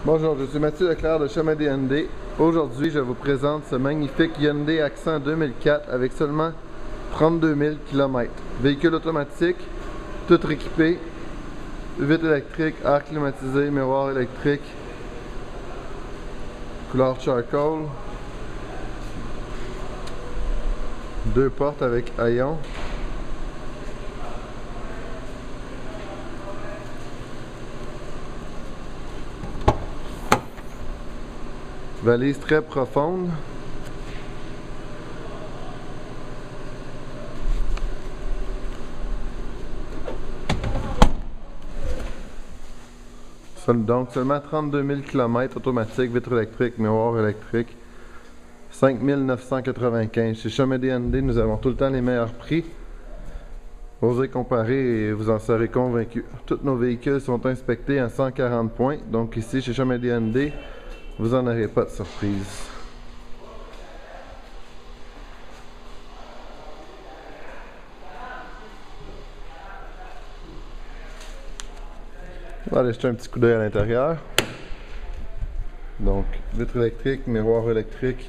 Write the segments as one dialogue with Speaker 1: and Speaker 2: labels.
Speaker 1: Bonjour, je suis Mathieu Leclerc de Chomedey Hyundai. Aujourd'hui, je vous présente ce magnifique Hyundai Accent 2004 avec seulement 32 000 km. Véhicule automatique, tout équipé, vitres électriques, air climatisé, miroir électrique, couleur charcoal, deux portes avec haillons. Valise très profonde. Donc seulement 32 000 km automatique, vitre électrique, miroir électrique. 5 995. Chez Chomedey Hyundai, nous avons tout le temps les meilleurs prix. Osez comparer et vous en serez convaincu. Tous nos véhicules sont inspectés à 140 points. Donc ici, chez Chomedey Hyundai, vous n'en aurez pas de surprise. On va aller jeter un petit coup d'œil à l'intérieur. Donc, vitre électrique, miroir électrique.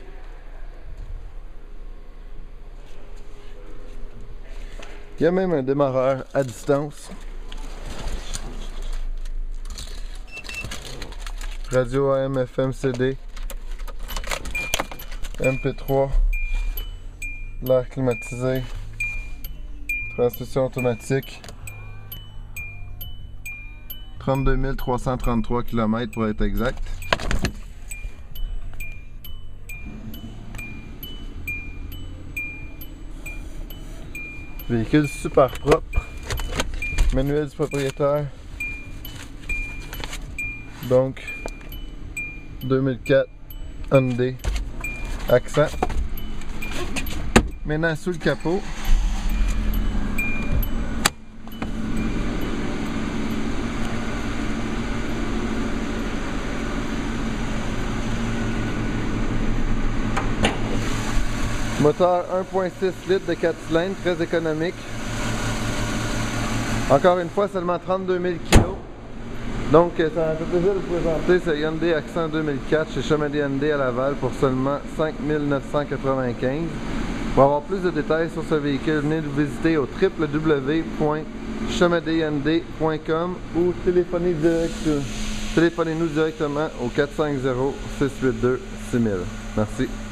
Speaker 1: Il y a même un démarreur à distance. Radio AM, FM, CD, MP3, l'air climatisé, transmission automatique, 32 333 km pour être exact. Véhicule super propre, manuel du propriétaire, donc 2004 Hyundai Accent. Maintenant sous le capot, moteur 1.6 litres de 4 cylindres, très économique. Encore une fois, seulement 32 000 kg. Donc, ça m'a fait plaisir de vous présenter ce Hyundai Accent 2004 chez Chomedey Hyundai à Laval pour seulement 5 995. Pour avoir plus de détails sur ce véhicule, venez nous visiter au www.chomedeyhyundai.com ou téléphonez-nous directement au 450 682 6000. Merci.